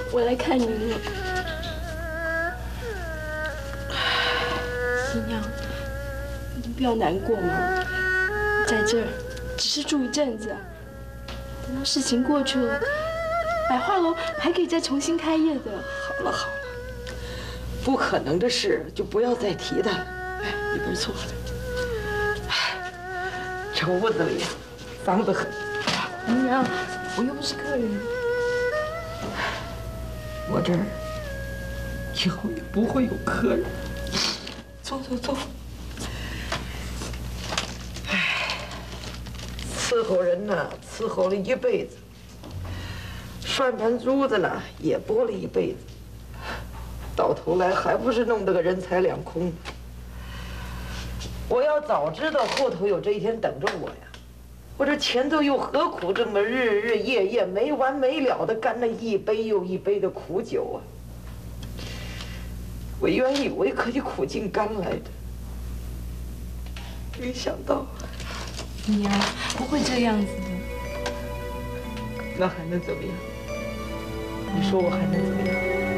我来看您了。姨娘，您不要难过嘛，在这儿只是住一阵子，等到事情过去了，百花楼还可以再重新开业的。 好了好了，不可能的事就不要再提它了。哎，里边坐着。哎，这屋子里呀，脏得很。 姨娘，我又不是客人。 我这儿以后也不会有客人。坐坐坐。哎，伺候人呢，伺候了一辈子；涮盘珠子呢，也拨了一辈子。到头来还不是弄得个人财两空。我要早知道后头有这一天等着我呀，我这前头又何苦这么日日夜夜没完没了的干那一杯又一杯的苦酒啊？我原以为可以苦尽甘来的，没想到。 姨娘，不会这样子的。 那还能怎么样？你说我还能怎么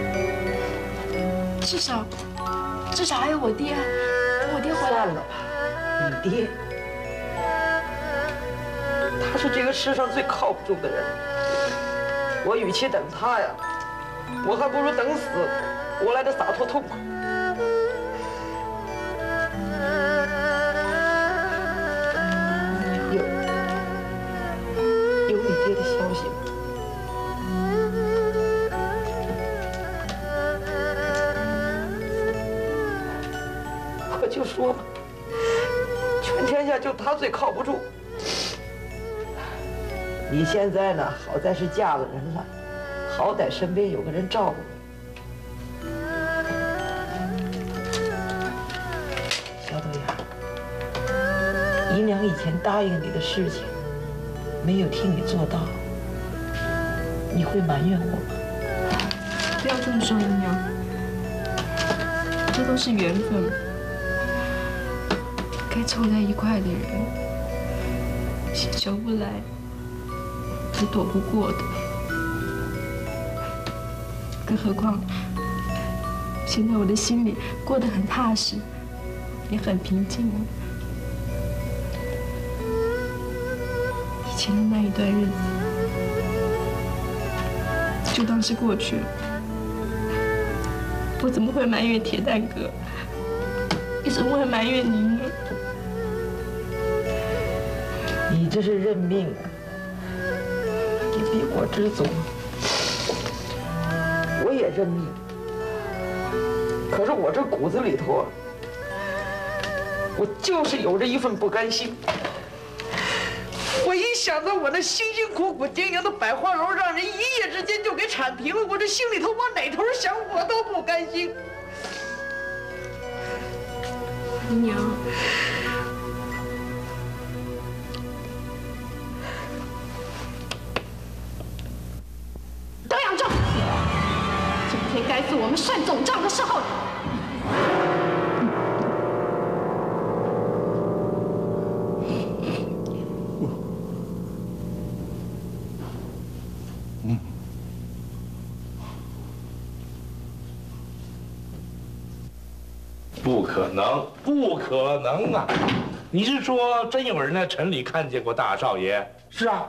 样？ 至少还有我爹，等我爹回来。 算了吧，你爹，他是这个世上最靠不住的人。我与其等他呀，我还不如等死，我来的洒脱痛快。有你爹的消息吗？我就说嘛，全天下就他最靠不住。你现在呢，好在是嫁了人了，好歹身边有个人照顾你。小豆芽，姨娘以前答应你的事情，没有替你做到，你会埋怨我吗？ 不要这么说，姨娘，这都是缘分。该凑在一块的人，是求不来，也躲不过的。更何况，现在我的心里过得很踏实，也很平静了。以前的那一段日子，就当是过去了。我怎么会埋怨铁蛋哥？也怎么会埋怨您呢？ 你这是认命啊！你比我知足，我也认命。可是我这骨子里头啊，我就是有着一份不甘心。我一想到我那辛辛苦苦经营的百花楼让人一夜之间就给铲平了，我这心里头往哪头想我都不甘心。 姨娘， 德阳正，今天该是我们算总账的时候了。 不可能，不可能啊！你是说真有人在城里看见过大少爷？ 是啊。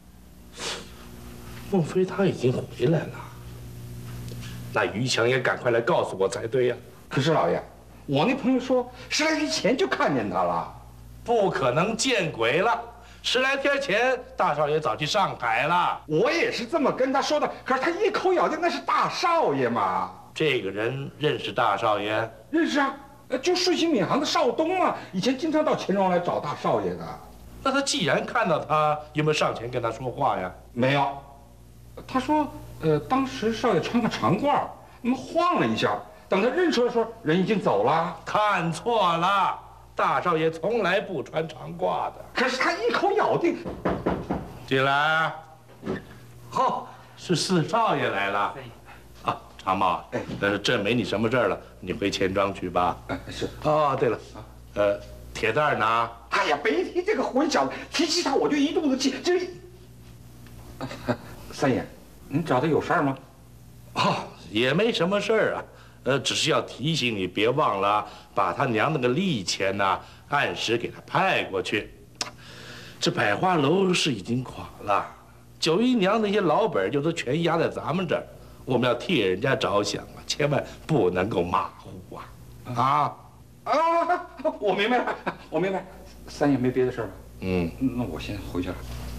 莫非他已经回来了？那于强也赶快来告诉我才对呀。 可是老爷，我那朋友说10来天前就看见他了。 不可能，见鬼了！10来天前，大少爷早去上海了。 我也是这么跟他说的，可是他一口咬定那是大少爷嘛。 这个人认识大少爷？ 认识啊。就顺兴闵行的少东啊，以前经常到钱庄来找大少爷的。 那他既然看到他，有没有上前跟他说话呀？ 没有。他说，当时少爷穿个长褂，那么晃了一下，等他认出来的时候，人已经走了。 看错了，大少爷从来不穿长褂的。 可是他一口咬定。 进来。哦，是四少爷来了。啊，长毛，这没你什么事儿了，你回钱庄去吧。 是。 哦，对了，铁蛋呢？ 哎呀，别提这个混小子，提起他我就一肚子气。这，三爷，您找他有事儿吗？ 哦，也没什么事儿啊，只是要提醒你，别忘了把他娘那个利钱呐，按时给他派过去。这百花楼是已经垮了，九姨娘那些老本就都全压在咱们这儿，我们要替人家着想啊，千万不能够马虎啊！ 我明白了，我明白。三爷没别的事儿吧？那我先回去了。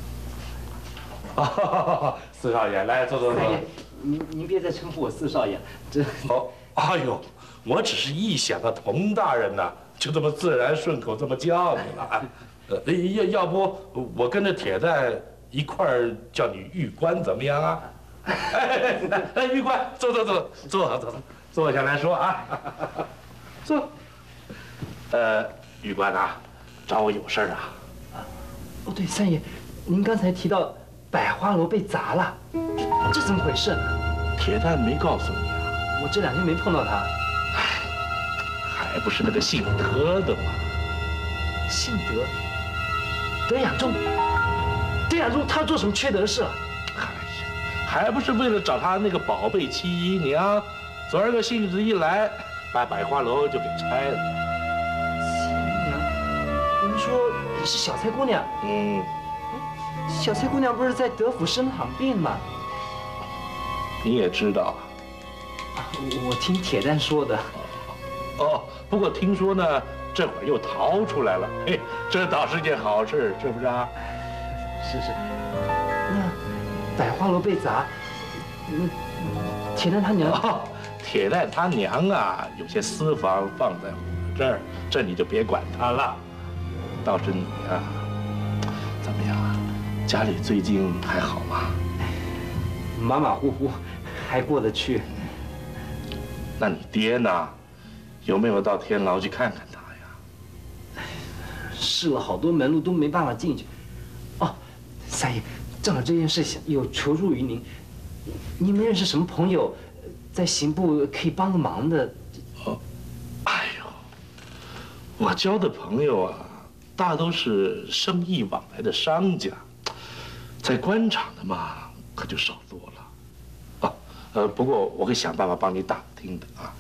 四少爷，来坐。 三爷，您别再称呼我四少爷，这…… 哦，哎呦，我只是一想到佟大人呐，就这么自然顺口这么叫你了。要不我跟着铁蛋一块儿叫你玉官怎么样啊？玉官，坐下来说啊，坐。玉官啊，找我有事儿啊？ 哦，对，三爷，您刚才提到百花楼被砸了，这怎么回事？ 铁蛋没告诉你啊？ 我这2天没碰到他。 还不是那个姓德的吗？ 姓德，德养仲。德养仲他做什么缺德事了？ 还不是为了找他那个宝贝七姨娘，昨儿个兴致一来，把百花楼就给拆了。 七姨娘，您说是小蔡姑娘？小蔡姑娘不是在德府生躺病吗？ 你也知道啊？我听铁蛋说的。 哦，不过听说呢，这会儿又逃出来了，嘿，这倒是件好事，是不是啊？ 是。那百花楼被砸，铁蛋他娘…… 铁蛋他娘啊，有些私房放在我这儿，这你就别管他了。倒是你啊，怎么样啊？家里最近还好吗？ 马马虎虎，还过得去。 那你爹呢？有没有到天牢去看看他呀？ 试了好多门路都没办法进去。哦，三爷，正好这件事有求助于您，您没认识什么朋友，在刑部可以帮个忙的？ 哎呦，我交的朋友啊，大都是生意往来的商家，在官场的嘛，可就少多了。不过我会想办法帮你打听的啊。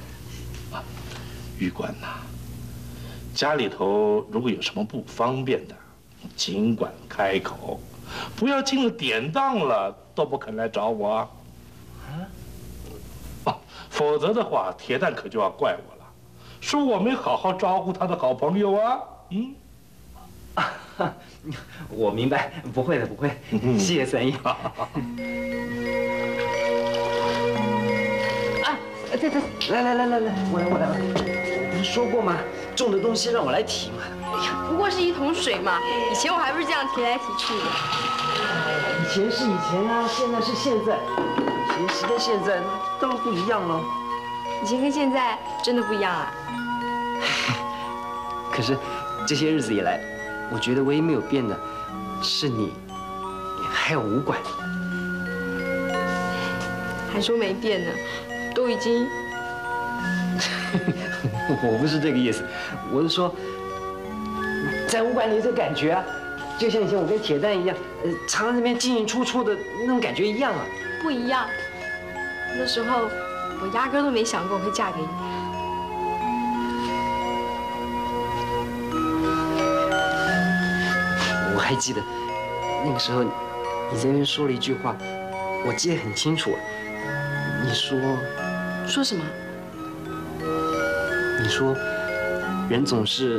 玉官呐，家里头如果有什么不方便的，尽管开口，不要进了典当了都不肯来找我啊。否则的话，铁蛋可就要怪我了，说我没好好照顾他的好朋友啊。 我明白，不会的，不会。谢谢三爷。对，来，我来了。不是说过吗？重的东西让我来提嘛。 哎呀，不过是一桶水嘛，以前我还不是这样提来提去的。 以前是以前啊，现在是现在。以前跟现在当然不一样了。 以前跟现在真的不一样啊。 可是这些日子以来，我觉得唯一没有变的是你，还有武馆。 还说没变呢，都已经…… 我不是这个意思，我是说，在武馆里这感觉啊，就像以前我跟铁蛋一样，常常那边进进出出的那种感觉一样啊。 不一样。那时候我压根都没想过会嫁给你。 我还记得那个时候你在那边说了一句话，我记得很清楚。你说什么？ 你说人总是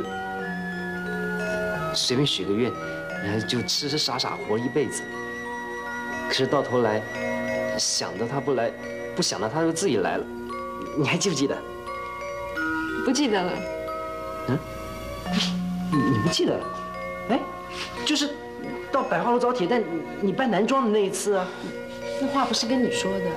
随便许个愿，然后就痴痴傻傻活一辈子。可是到头来，想到他不来，不想到他就自己来了。你还记不记得？ 不记得了。 你不记得了？哎，就是到百花楼找铁蛋，你扮男装的那一次啊。 那话不是跟你说的。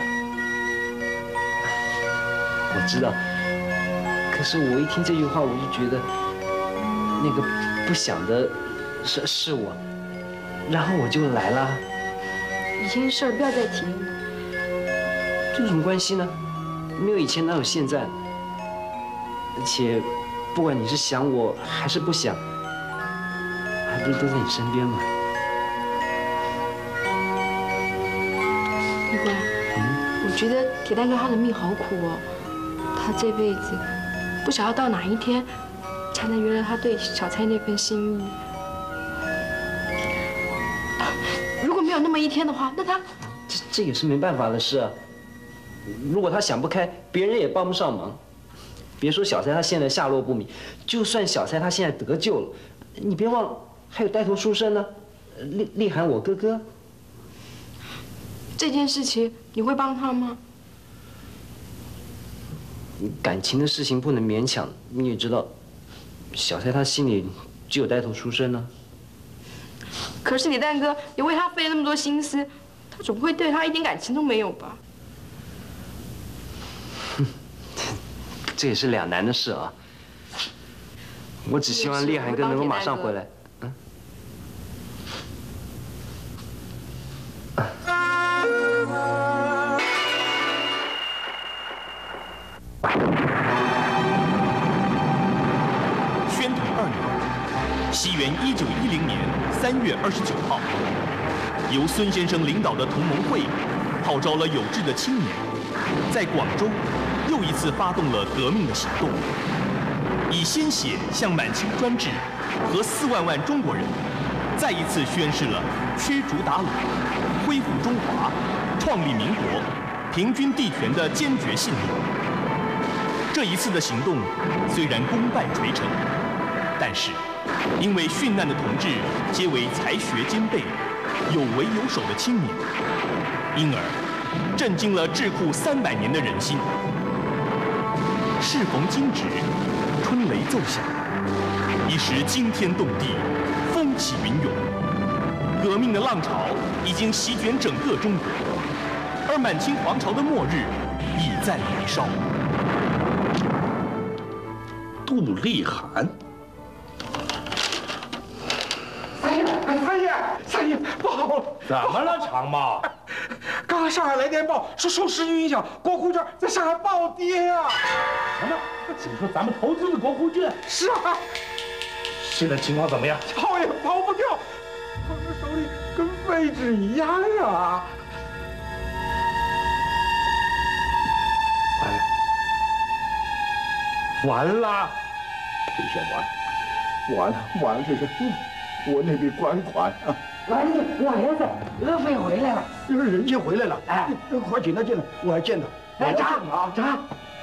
我知道。可是我一听这句话，我就觉得那个不想的是我，然后我就来了。 以前的事儿不要再提了。 这有什么关系呢？没有以前哪有现在？而且，不管你是想我还是不想，还不是都在你身边吗？ 玉官，我我觉得铁蛋哥他的命好苦哦，他这辈子不晓得到哪一天才能圆了他对小蔡那份心意。如果没有那么一天的话，那他这也是没办法的事啊。如果他想不开，别人也帮不上忙。别说小蔡他现在下落不明，就算小蔡他现在得救了，你别忘了还有带头书生呢，厉寒我哥哥。 这件事情你会帮他吗？ 感情的事情不能勉强，你也知道，小蔡他心里只有带头书生呢。 可是铁蛋哥也为他费了那么多心思，他总不会对他一点感情都没有吧？ 这也是两难的事啊。我只希望厉寒哥能够马上回来。 宣统2年，西元1910年3月29号，由孙先生领导的同盟会号召了有志的青年，在广州又一次发动了革命的行动，以鲜血向满清专制和4万万中国人再一次宣示了驱逐鞑虏、恢复中华、创立民国、平均地权的坚决信念。这一次的行动虽然功败垂成，但是因为殉难的同志皆为才学兼备、有为有守的青年，因而震惊了智库300年的人心。适逢今日，春雷奏响，一时惊天动地，风起云涌。革命的浪潮已经席卷整个中国，而满清皇朝的末日已在眉梢。 杜立寒， 三爷，不好了！ 怎么了，长毛？ 刚刚上海来电报说受时局影响，国库券在上海暴跌啊！ 什么？你说咱们投资的国库券？ 是啊， 现在情况怎么样？ 跑也跑不掉，我们手里跟废纸一样啊！完了，这下完了，这是我那笔官款啊！ 老爷子，乐飞回来了。 人家回来了，哎，快请他进来，我要见他。 来查啊查！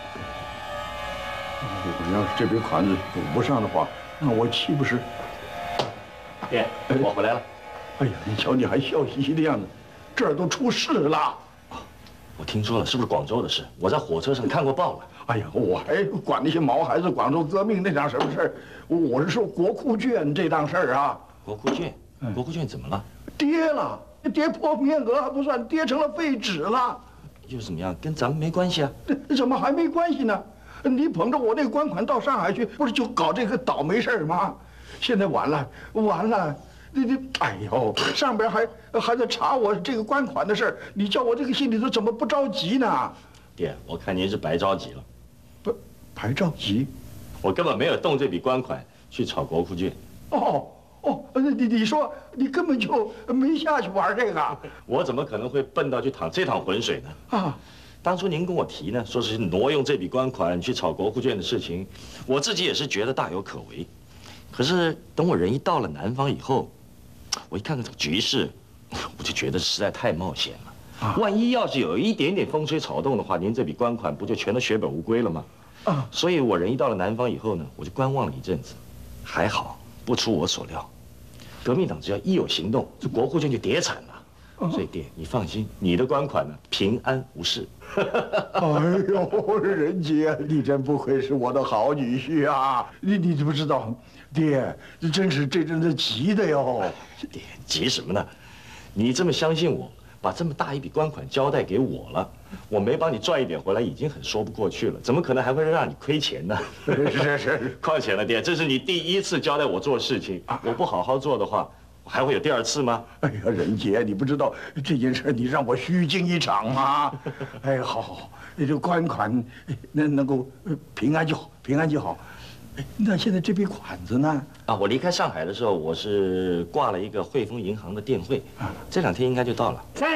我要是这笔款子补不上的话，那我岂不是？ 爹，我回来了。 哎呀，你瞧你还笑嘻嘻的样子，这儿都出事了。 我听说了，是不是广州的事？我在火车上看过报了。 哎呀，我还管那些毛孩子广州革命那档什么事儿？我是说国库券这档事儿啊。 国库券？国库券怎么了？ 跌了，跌破面额还不算，跌成了废纸了。 又怎么样？跟咱们没关系啊。 怎么还没关系呢？你捧着我那官款到上海去，不是就搞这个倒霉事儿吗？现在完了，哎呦，上边还在查我这个官款的事儿，你叫我这个心里头怎么不着急呢？ 爹，我看您是白着急了。 不，白着急？ 我根本没有动这笔官款去炒国库券。 你说你根本就没下去玩这个？ 我怎么可能会笨到去淌这趟浑水呢？啊！当初您跟我提呢，说是挪用这笔官款去炒国库券的事情，我自己也是觉得大有可为。可是等我人一到了南方以后，我一看看这个局势，我就觉得实在太冒险了。万一要是有一点点风吹草动的话，您这笔官款不就全都血本无归了吗？啊！所以我人一到了南方以后呢，我就观望了一阵子。还好，不出我所料，革命党只要一有行动，这国库券就跌惨了。所以爹，你放心，你的官款呢平安无事。 哎呦，仁杰，你真不愧是我的好女婿啊！你知不知道，爹，真是这阵子急的哟。 爹，急什么呢？你这么相信我，把这么大一笔官款交代给我了，我没帮你赚一点回来，已经很说不过去了，怎么可能还会让你亏钱呢？ 是。 况且呢，爹，这是你第一次交代我做事情，我不好好做的话，还会有第二次吗？ 哎呀，仁杰，你不知道这件事，你让我虚惊一场吗？哎，好，这官款能够平安就好，平安就好。那现在这笔款子呢？ 啊，我离开上海的时候，我是挂了一个汇丰银行的电汇，这2天应该就到了。 三姐，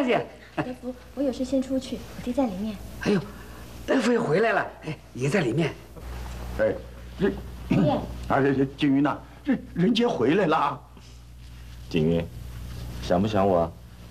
德福，我有事先出去，我爹在里面。 哎呦，德福也回来了，哎，也在里面。 哎， 爹， 景云呐，这人杰回来了。 景云，想不想我？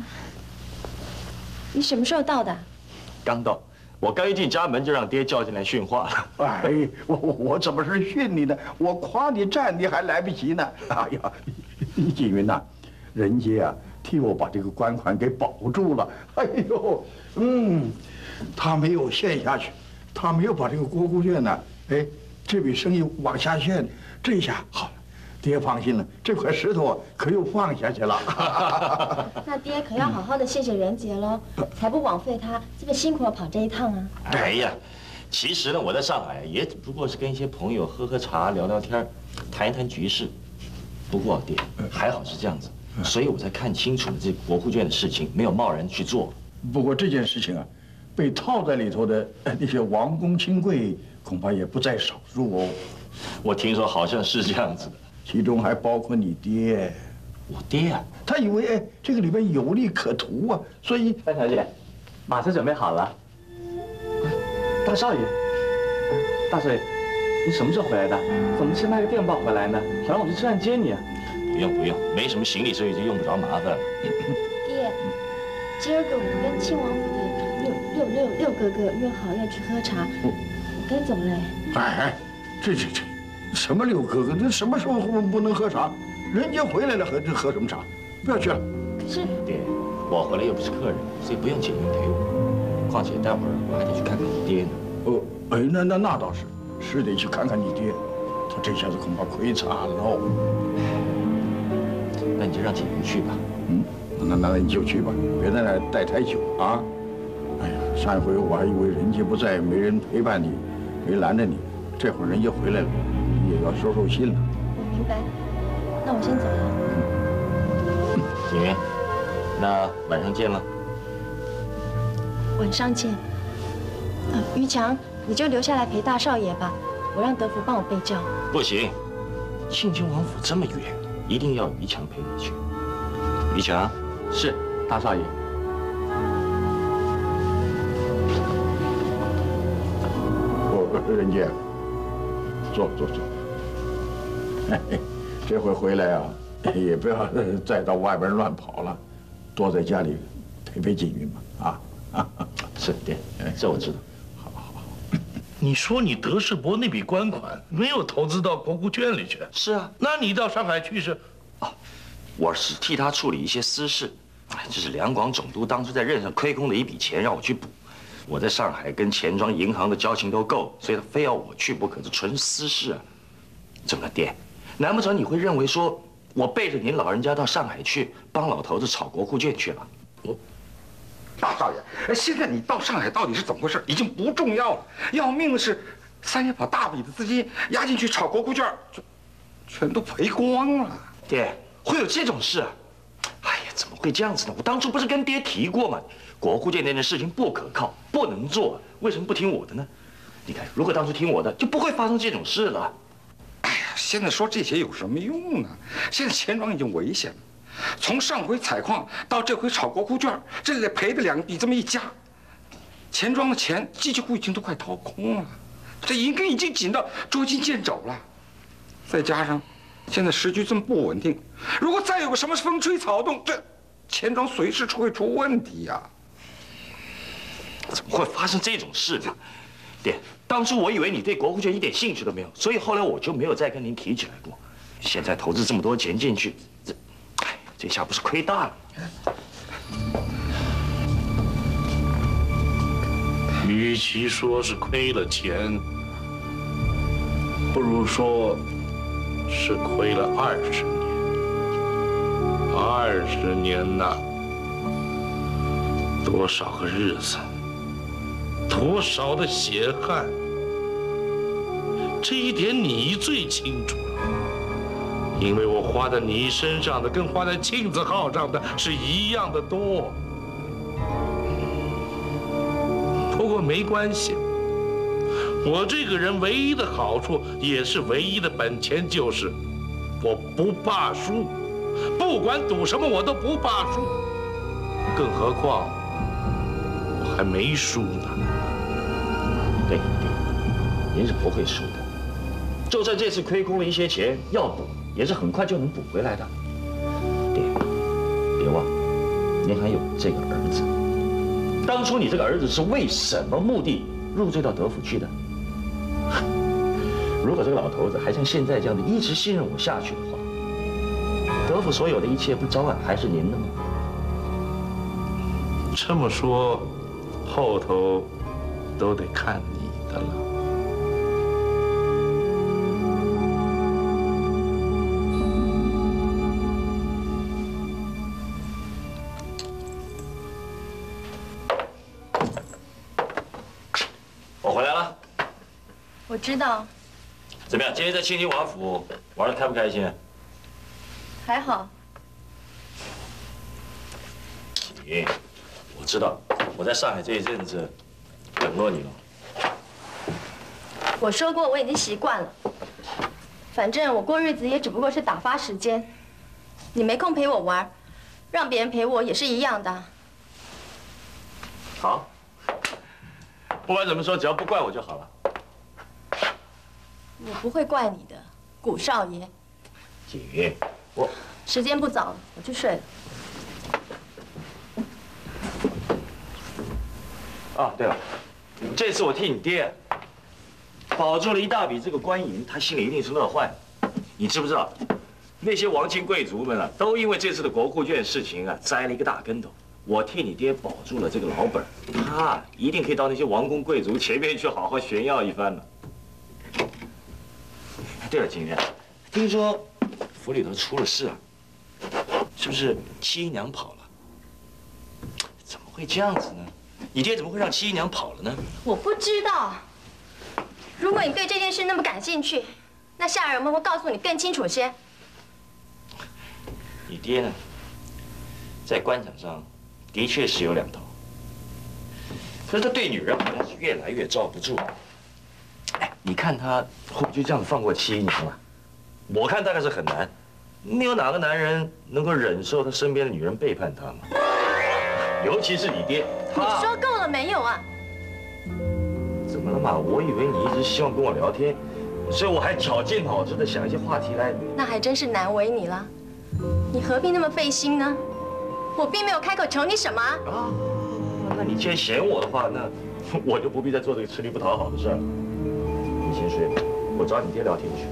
你什么时候到的？ 刚到，我刚一进家门就让爹叫进来训话了。 哎，我怎么是训你呢？我夸你站你还来不及呢。哎呀，景云呐，人杰啊替我把这个官款给保住了。哎呦，他没有陷下去，他没有把这个国库券呢，哎，这笔生意往下陷，这一下好了。爹放心了，这块石头可又放下去了。 那爹可要好好的谢谢仁杰喽，才不枉费他这么辛苦的跑这一趟啊。 哎呀，其实呢，我在上海也只不过是跟一些朋友喝喝茶、聊聊天，谈一谈局势。不过爹，还好是这样子，所以我才看清楚了这国库券的事情，没有贸然去做。 不过这件事情啊，被套在里头的那些王公亲贵，恐怕也不在少数哦。 我听说好像是这样子的。 其中还包括你爹， 我爹啊， 他以为哎这个里边有利可图啊，所以范小姐，马车准备好了。大少爷，大少爷，你什么时候回来的？怎么先带个电报回来呢？好让我去车站接你啊。 不用，没什么行李，所以就用不着麻烦了。 爹，今儿个我跟亲王府的六哥哥约好要去喝茶，我该走了。 哎，这。什么六哥哥？这什么时候不能喝茶？人家回来了，喝什么茶？不要去了。 可是爹，我回来又不是客人，所以不用景云陪我。况且待会儿我还得去看看你爹呢。 哦，哎，那倒是得去看看你爹。他这下子恐怕亏惨喽。 那你就让景云去吧。 那你就去吧，别在那待太久啊。哎呀，上一回我还以为人家不在，没人陪伴你，没拦着你。这会儿人家回来了。也要收心了。 我明白，那我先走了。 景云，那晚上见了。 晚上见。于强，你就留下来陪大少爷吧，我让德福帮我备轿。 不行，庆亲王府这么远，一定要于强陪你去。于强， 是大少爷。 人杰，坐。这回回来啊，也不要再到外边乱跑了，多在家里陪景云吧。 是爹，这我知道。 好。 你说你德世伯那笔官款没有投资到国库券里去？ 是啊。 那你到上海去是？ 我是替他处理一些私事。这是两广总督当初在任上亏空的一笔钱，让我去补。我在上海跟钱庄银行的交情都够，所以他非要我去不可，这纯私事啊。怎么了，爹？难不成你会认为说我背着您老人家到上海去帮老头子炒国库券去了？ 大少爷，现在你到上海到底是怎么回事，已经不重要了。要命的是，三爷把大笔的资金压进去炒国库券，全都赔光了。 爹，会有这种事？哎呀，怎么会这样子呢？我当初不是跟爹提过吗？国库券那件事情不可靠，不能做，为什么不听我的呢？你看，如果当初听我的，就不会发生这种事了。 哎呀，现在说这些有什么用呢？现在钱庄已经危险了，从上回采矿到这回炒国库券，这得赔的两笔，这么一加，钱庄的钱机器库已经都快掏空了，这银根已经紧到捉襟见肘了。再加上现在时局这么不稳定，如果再有个什么风吹草动，这钱庄随时会出问题呀。 怎么会发生这种事呢？爹，当初我以为你对国库券一点兴趣都没有，所以后来我就没有再跟您提起来过。现在投资这么多钱进去，这下不是亏大了？ 与其说是亏了钱，不如说是亏了20年。20年呐，多少个日子，多少的血汗，这一点你最清楚。因为我花在你身上的，跟花在庆子号上的是一样的多。不过没关系，我这个人唯一的好处，也是唯一的本钱，就是我不怕输，不管赌什么我都不怕输。更何况， 还没输呢。 对，您是不会输的。就算这次亏空了一些钱，要补也是很快就能补回来的。爹，别忘了，您还有这个儿子。当初你这个儿子是为什么目的入赘到德府去的？如果这个老头子还像现在这样的一直信任我下去的话，德府所有的一切不早晚还是您的吗？ 这么说，后头都得看你的了。 我回来了。 我知道， 怎么样？今天在清清王府玩得开不开心？ 还好。 你，我知道，我在上海这一阵子冷落你了。 我说过我已经习惯了，反正我过日子也只不过是打发时间。你没空陪我玩，让别人陪我也是一样的。 好，不管怎么说，只要不怪我就好了。 我不会怪你的，古少爷。 锦云，我时间不早了，我去睡了。 啊，对了，这次我替你爹保住了一大笔这个官银，他心里一定是乐坏。你知不知道，那些王亲贵族们啊，都因为这次的国库券事情啊，栽了一个大跟头。我替你爹保住了这个老本，他一定可以到那些王公贵族前面去好好炫耀一番了。对了，景云，听说府里头出了事啊，是不是七姨娘跑了？怎么会这样子呢？你爹怎么会让七姨娘跑了呢？ 我不知道。如果你对这件事那么感兴趣，那下人们会告诉你更清楚些。 你爹呢，在官场上的确是有两头，可是他对女人好像是越来越罩不住。哎，你看他会不会就这样放过七姨娘了？我看大概是很难。没有哪个男人能够忍受他身边的女人背叛他嘛。尤其是你爹， 你说够了没有啊？ 怎么了嘛？我以为你一直希望跟我聊天，所以我还绞尽脑汁的想一些话题来。 那还真是难为你了。你何必那么费心呢？我并没有开口求你什么啊。 那你既然嫌我的话，那我就不必再做这个吃力不讨好的事儿了。你先睡吧，我找你爹聊天去。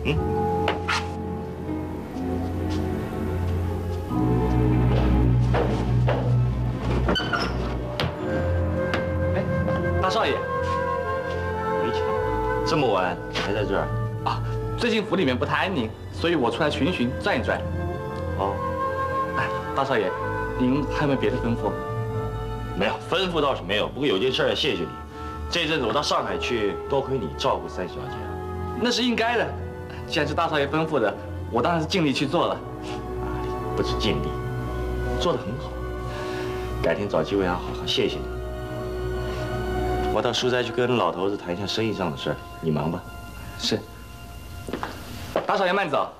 大少爷， 没钱，这么晚还在这儿啊？最近府里面不太安宁，所以我出来巡巡转一转。 哦， 哎，大少爷，您还有没有别的吩咐？ 没有，吩咐倒是没有。不过有件事要谢谢你，这阵子我到上海去，多亏你照顾三小姐。 那是应该的，既然是大少爷吩咐的，我当然是尽力去做了。 不止尽力，做得很好。改天找机会要好好谢谢你。我到书斋去跟老头子谈一下生意上的事儿，你忙吧。 是。大少爷慢走。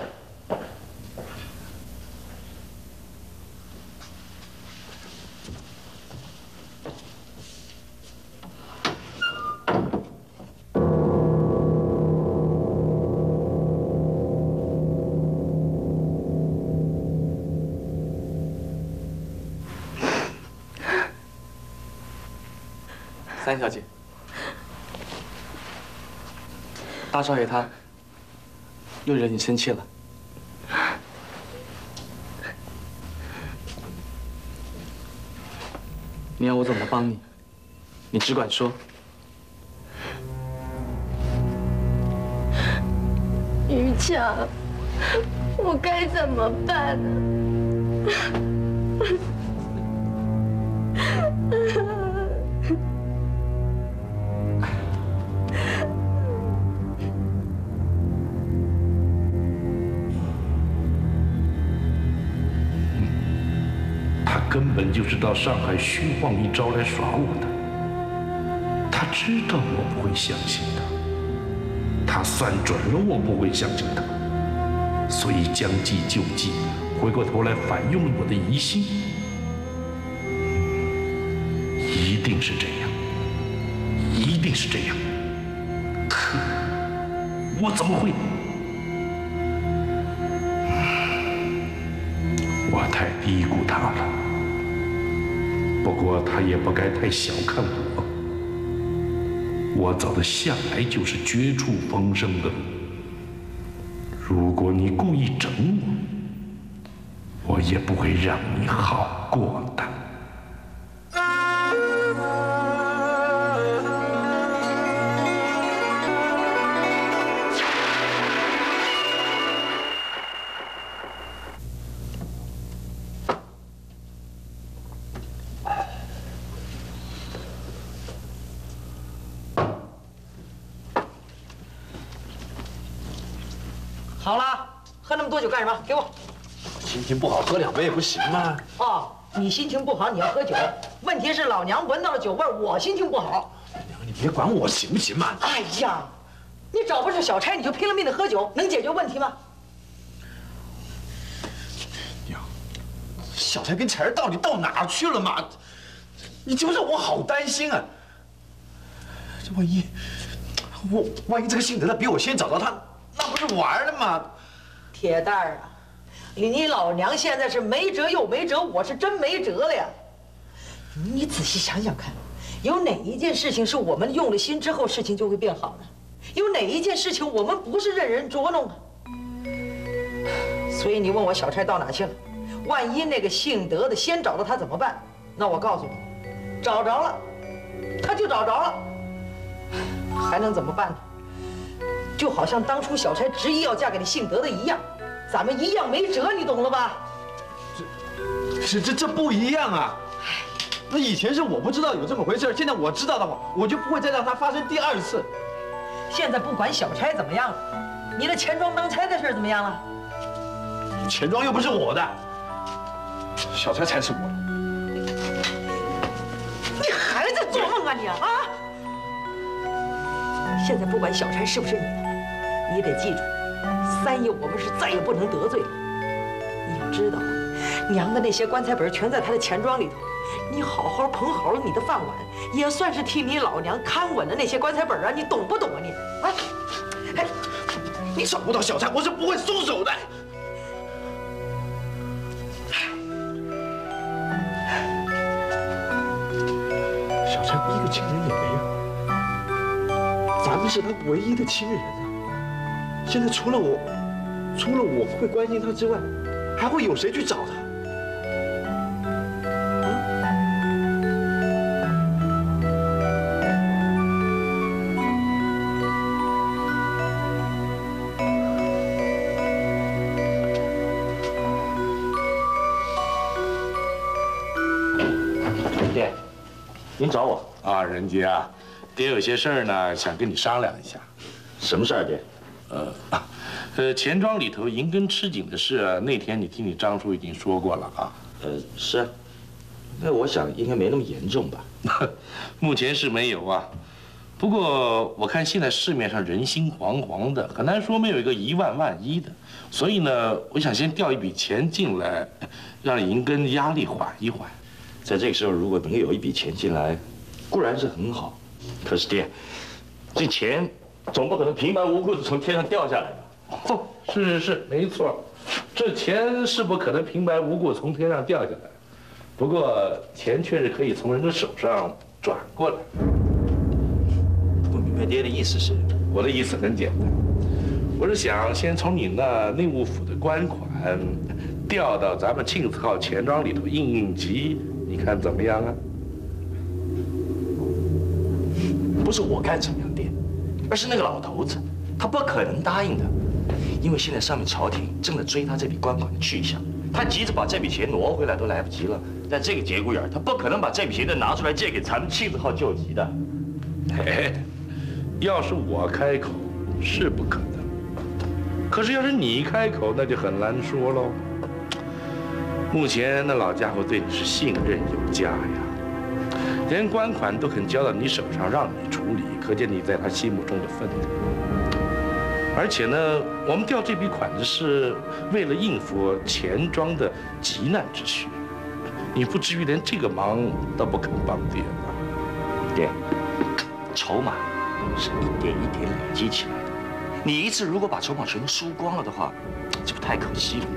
三小姐，大少爷他又惹你生气了。你要我怎么帮你？你只管说。 于强，我该怎么办呢？ 根本就是到上海虚晃一招来耍我的。他知道我不会相信他，他算准了我不会相信他，所以将计就计，回过头来反用了我的疑心，一定定是这样，一定是这样。可我怎么会？我太低估他了。不过他也不该太小看我。我走的向来就是绝处逢生的路。如果你故意整我，我也不会让你好过的。 好了，喝那么多酒干什么？给我。 心情不好，喝2杯也不行吗？ 哦，你心情不好，你要喝酒。问题是老娘闻到了酒味儿，我心情不好。 娘，你别管我行不行嘛？ 哎呀，你找不着小差，你就拼了命的喝酒，能解决问题吗？ 娘，小差跟钱儿到底到哪儿去了嘛？你就让我好担心啊！这万一这个姓德的比我先找到他，那不是玩了吗？ 铁蛋儿啊，你老娘现在是没辙又没辙，我是真没辙了呀。你仔细想想看，有哪一件事情是我们用了心之后事情就会变好呢？有哪一件事情我们不是任人捉弄啊？所以你问我小差到哪去了？万一那个姓德的先找到他怎么办？那我告诉你，找着了，他就找着了，还能怎么办呢？就好像当初小差执意要嫁给那姓德的一样，咱们一样没辙，你懂了吧？ 这不一样啊！那以前是我不知道有这么回事，现在我知道的话，我就不会再让它发生第2次。 现在不管小差怎么样了，你那钱庄当差的事怎么样了？ 钱庄又不是我的，小差才是我的。 你还在做梦啊你啊！现在不管小差是不是你的，你得记住，3爷我们是再也不能得罪了。你要知道，娘的那些棺材本全在他的钱庄里头，你好好捧好了你的饭碗，也算是替你老娘看稳了那些棺材本啊！你懂不懂啊你？哎， 你找不到小差，我是不会松手的。小差一个亲人也没有，咱们是他唯一的亲人啊！现在除了我会关心他之外，还会有谁去找他？ 爹， 您找我啊？仁杰啊，爹有些事儿呢，想跟你商量一下。 什么事儿，爹？ 钱庄里头银根吃紧的事啊，那天你听你张叔已经说过了啊。 是。那我想应该没那么严重吧？ 目前是没有啊。不过我看现在市面上人心惶惶的，很难说没有一个1万万一的。所以呢，我想先调一笔钱进来，让银根压力缓一缓。 在这个时候，如果能有一笔钱进来，固然是很好。可是爹，这钱总不可能平白无故的从天上掉下来吧？ 哦，是，没错，这钱是不可能平白无故从天上掉下来，不过钱却是可以从人的手上转过来。 不明白爹的意思是？ 我的意思很简单，我是想先从你那内务府的官款调到咱们庆子号钱庄里头应急，你看怎么样啊？ 不是我干什么样爹，而是那个老头子，他不可能答应的。因为现在上面朝廷正在追他这笔官款的去向，他急着把这笔钱挪回来都来不及了。在这个节骨眼，他不可能把这笔钱再拿出来借给咱们庆子号救急的。 嘿，要是我开口是不可能，可是要是你开口，那就很难说喽。目前那老家伙对你是信任有加呀，连官款都肯交到你手上让你处理，可见你在他心目中的分量。而且呢，我们调这笔款子是为了应付钱庄的急难之需，你不至于连这个忙都不肯帮爹吧？ 爹，筹码是一点一点累积起来的。你一次如果把筹码全都输光了的话，这不太可惜了吗？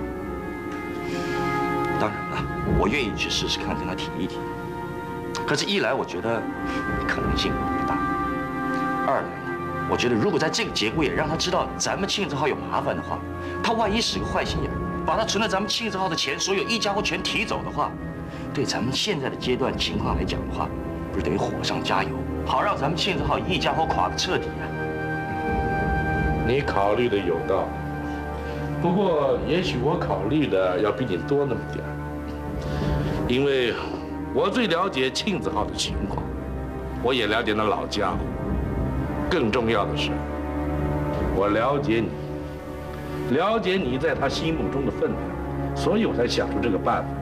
当然了，我愿意去试试看，跟他提一提。可是，一来我觉得可能性不大；二来呢，我觉得如果在这个节骨眼让他知道咱们庆字号有麻烦的话，他万一使个坏心眼，把他存在咱们庆字号的钱，所有一家伙全提走的话，对咱们现在的阶段情况来讲的话，不是等于火上加油，好让咱们庆字号一家伙垮个彻底啊！ 你考虑的有道理，不过也许我考虑的要比你多那么点儿，因为我最了解庆字号的情况，我也了解那老家伙。更重要的是，我了解你，了解你在他心目中的分量，所以我才想出这个办法。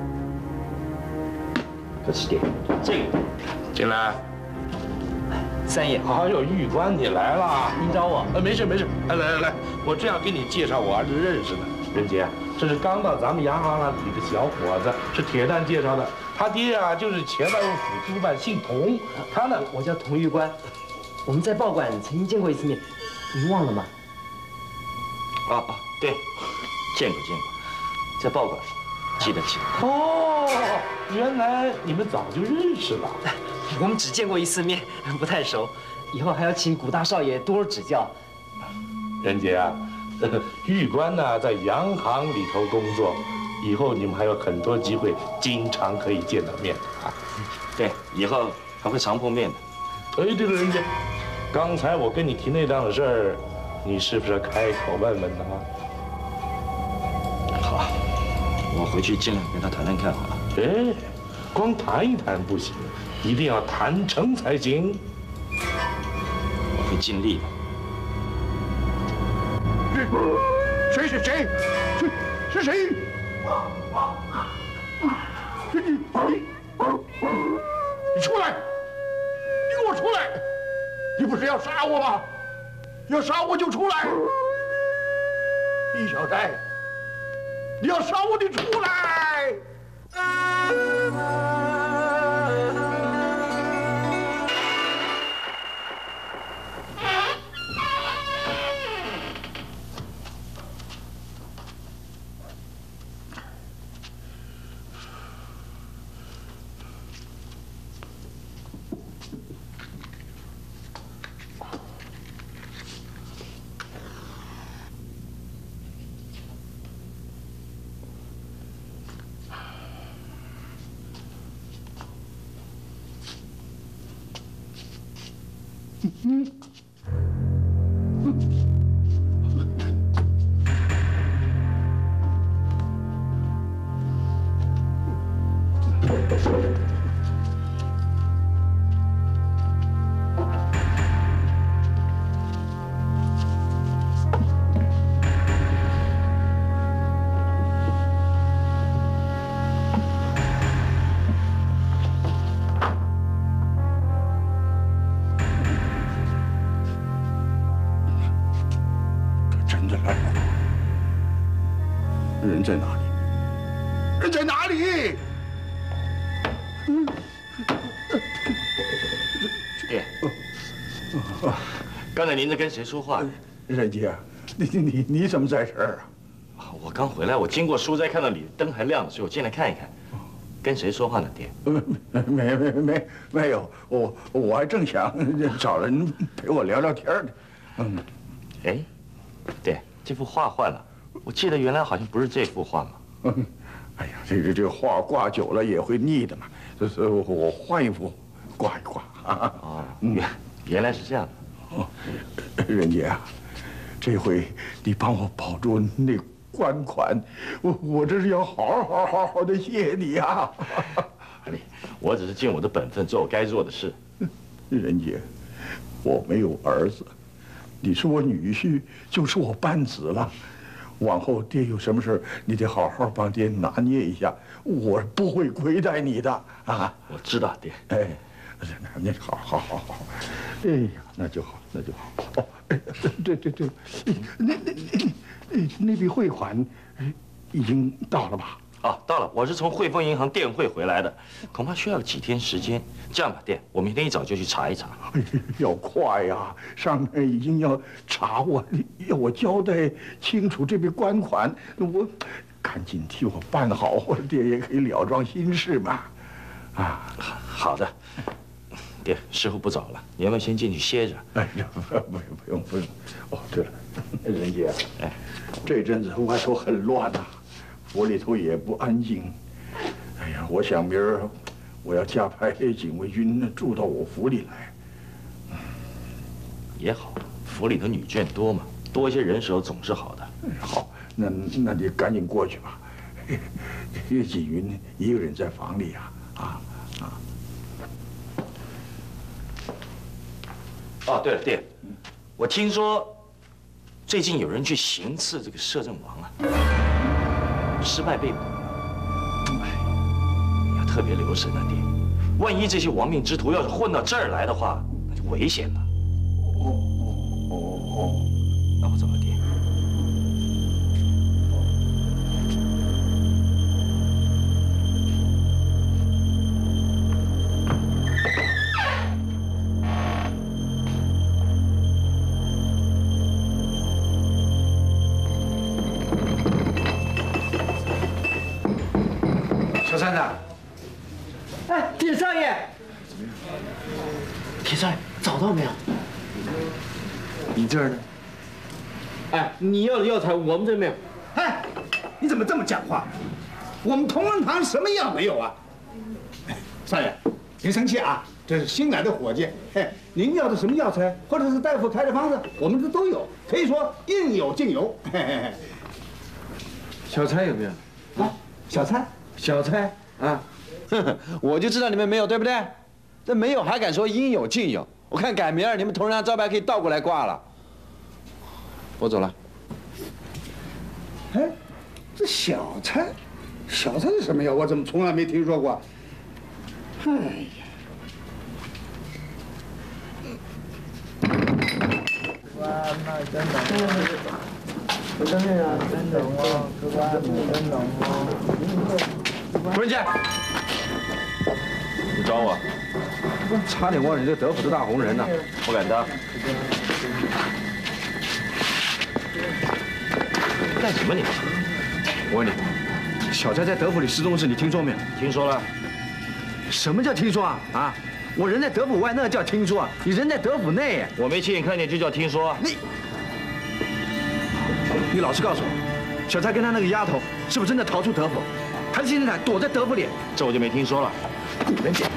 可是爹，这个进来。 三爷， 哎呦，玉官你来了， 您找我？ 没事没事，来，我正要给你介绍我儿子认识呢。仁杰，这是刚到咱们洋行来的一个小伙子，是铁蛋介绍的。他爹啊，就是前外务府督办，姓童。他呢， 我叫童玉官，我们在报馆曾经见过一次面，您忘了吗？ 对，见过，在报馆，记得。 哦，原来你们早就认识了。 我们只见过一次面，不太熟，以后还要请古大少爷多指教。 仁杰啊，玉官呢在洋行里头工作，以后你们还有很多机会，经常可以见到面啊。 对，以后还会常碰面的。 哎，对了，仁杰，刚才我跟你提那档子事儿，你是不是开口问问呢？ 好，我回去尽量跟他谈谈看好了。 哎，光谈一谈不行，一定要谈成才行。 我会尽力的。 谁？是谁？你出来！你给我出来！你不是要杀我吗？要杀我就出来！易小斋，你要杀我，你出来！人在哪里？人在哪里？ 爹，刚才您在跟谁说话？ 仁杰，你怎么在这儿啊？我刚回来，我经过书斋看到里灯还亮着，所以我进来看一看。跟谁说话呢，爹？ 没有，我还正想找人陪我聊聊天呢。 哎，爹，这幅画换了。我记得原来好像不是这幅画嘛。 哎呀，这画挂久了也会腻的嘛，所以我换一幅挂一挂啊。 哦，原来是这样的。 仁杰啊，这回你帮我保住那官款，我这是要好的谢你啊。 我只是尽我的本分，做我该做的事。 仁杰，我没有儿子，你是我女婿，就是我半子了。往后爹有什么事，你得好好帮爹拿捏一下，我不会亏待你的啊！ 我知道，爹。 哎，那好，哎呀，那就好。哦，哎，对，那笔汇款已经到了吧？ 哦，到了，我是从汇丰银行电汇回来的，恐怕需要几天时间。这样吧，店，我明天一早就去查一查。 要快呀！上面已经要查我，要我交代清楚这笔官款，我赶紧替我办好，我爹也可以了桩心事嘛。啊， 好的。爹，时候不早了，你要不要先进去歇着？ 哎呀，不用。哦，对了，仁杰，哎，这阵子外头很乱呐。府里头也不安静，哎呀，我想明儿我要加派警卫军住到我府里来。 也好，府里头女眷多嘛，多一些人手总是好的。 好，那你赶紧过去吧。锦云一个人在房里啊。 哦，对了，爹，我听说最近有人去行刺这个摄政王啊。失败被捕，哎，你要特别留神啊，爹！万一这些亡命之徒要是混到这儿来的话，那就危险了。那我走了，爹。 小三子，哎，铁少爷， 铁少爷找到没有？ 你这儿呢？ 哎，你要的药材我们这没有。 哎，你怎么这么讲话？我们同仁堂什么药没有啊？少爷，别生气啊，这是新来的伙计。哎，您要的什么药材，或者是大夫开的方子，我们这都有，可以说应有尽有。嘿嘿嘿。 小菜有没有？ 啊，小菜。 小菜啊，我就知道你们没有，对不对？这没有还敢说应有尽有？我看改明儿你们同仁堂招牌可以倒过来挂了。我走了。 哎，这小菜是什么药？我怎么从来没听说过？哎呀！ 夫人家， 你找我？ 差点忘了你这德府的大红人呢， 不敢当。干什么你？ 我问你，小蔡在德府里失踪的事你听说没有？ 听说了。 什么叫听说啊？啊，我人在德府外，那叫听说啊！你人在德府内， 我没亲眼看见就叫听说。 你老实告诉我，小蔡跟他那个丫头是不是真的逃出德府？还是现在躲在德府里？ 这我就没听说了。 人姐，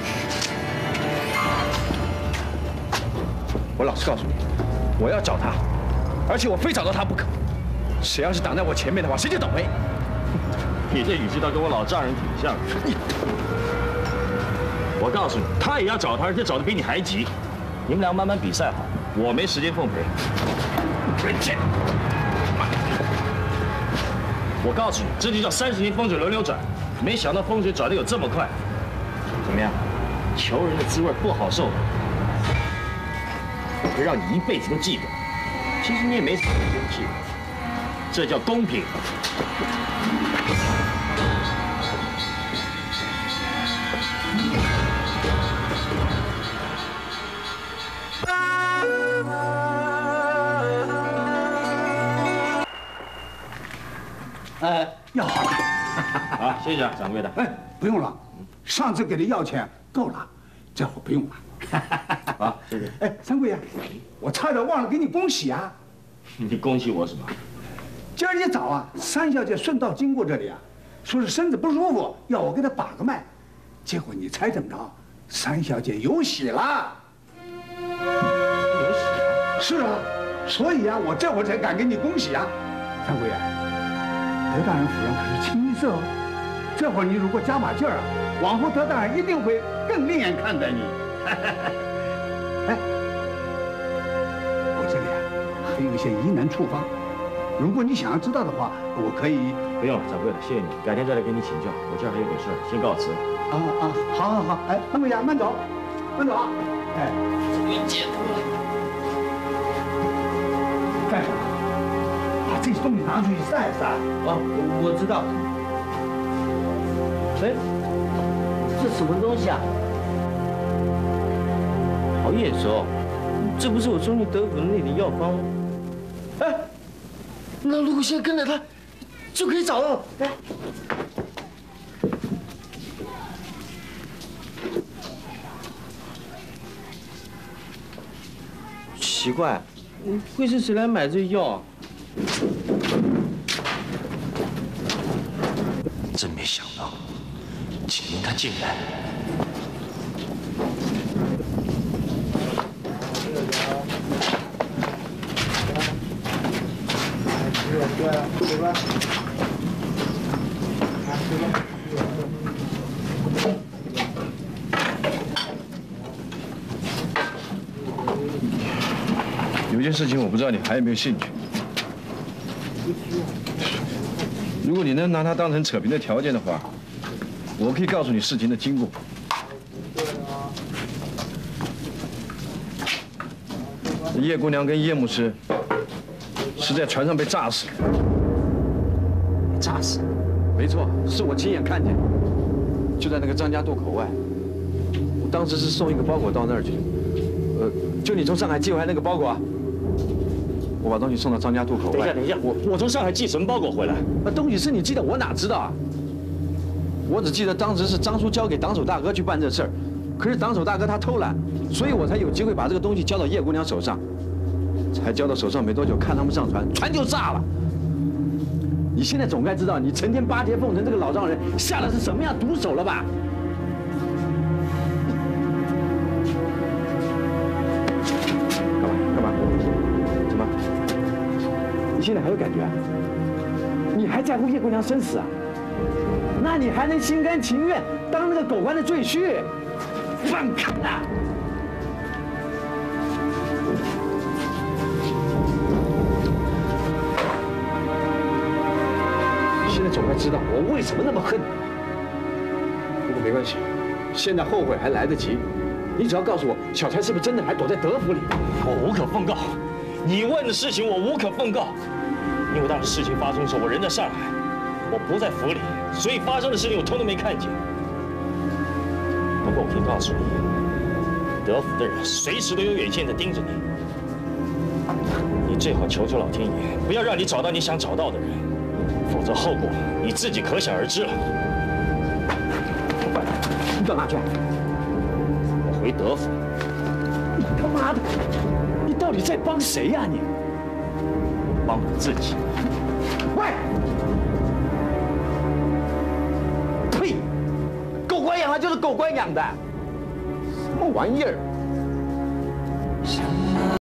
我老实告诉你，我要找他，而且我非找到他不可。谁要是挡在我前面的话，谁就倒霉。 你这语气倒跟我老丈人挺像的。我告诉你，他也要找他，而且找的比你还急。你们俩慢慢比赛好，我没时间奉陪。人姐，我告诉你，这就叫30年风水轮流转。没想到风水转的有这么快。怎么样？求人的滋味不好受，会让你一辈子都记得。其实你也没什么勇气，这叫公平。 药好了。 好，谢谢掌柜的。 哎，不用了，上次给的药钱够了，这会不用了。 好，谢谢。 哎，三贵呀，我差点忘了给你恭喜啊！ 你恭喜我什么？ 今儿一早啊，三小姐顺道经过这里啊，说是身子不舒服，要我给她把个脉。结果你猜怎么着？三小姐有喜了。 有喜啊？ 是啊，所以啊，我这会儿才敢给你恭喜啊，三贵啊。德大人夫人可是清一色哦，这会儿你如果加把劲儿啊，往后德大人一定会更另眼看待你。哎，我这里啊还有一些疑难处方，如果你想要知道的话，我可以。 不用了，掌柜的，谢谢你，改天再来跟你请教。我这儿还有点事儿，先告辞。 好，哎，三贵呀，慢走，慢走啊！哎， 终于见到了。 干什么？把这些东西拿出去晒一晒。 啊，我知道。 哎，这什么东西啊？好眼熟，这不是我送去德府的那顶药方吗？哎，那如果现在跟着他，就可以找到。来。 奇怪，会是谁来买这药啊？ 真没想到，今天他竟然…… 有件事情我不知道你还有没有兴趣。如果你能拿它当成扯平的条件的话，我可以告诉你事情的经过。叶姑娘跟叶牧师是在船上被炸死的。炸死？没错，是我亲眼看见，就在那个张家渡口外。我当时是送一个包裹到那儿去，就你从上海寄回来那个包裹啊。 我把东西送到张家渡口外。 等一下，我从上海寄什么包裹回来？ 那东西是你寄的，我哪知道啊？我只记得当时是张叔交给党守大哥去办这事儿，可是党守大哥他偷懒，所以我才有机会把这个东西交到叶姑娘手上。才交到手上没多久，看他们上船，船就炸了。你现在总该知道，你成天巴结奉承这个老丈人下的是什么样毒手了吧？干嘛？怎么？你现在还有感觉啊？你还在乎叶姑娘生死啊？那你还能心甘情愿当那个狗官的赘婿？放开啊！你现在总该知道我为什么那么恨你。不过没关系，现在后悔还来得及。你只要告诉我，小蔡是不是真的还躲在德府里？ 我无可奉告。你问的事情我无可奉告，因为当时事情发生的时候，我人在上海，我不在府里，所以发生的事情我通通没看见。不过我可以告诉你，德府的人随时都有眼线在盯着你，你最好求求老天爷，不要让你找到你想找到的人，否则后果你自己可想而知了。 你到哪去？ 我回德府。 你他妈的！你到底在帮谁呀你？ 帮我自己。 喂！呸！狗官养的就是狗官养的，什么玩意儿？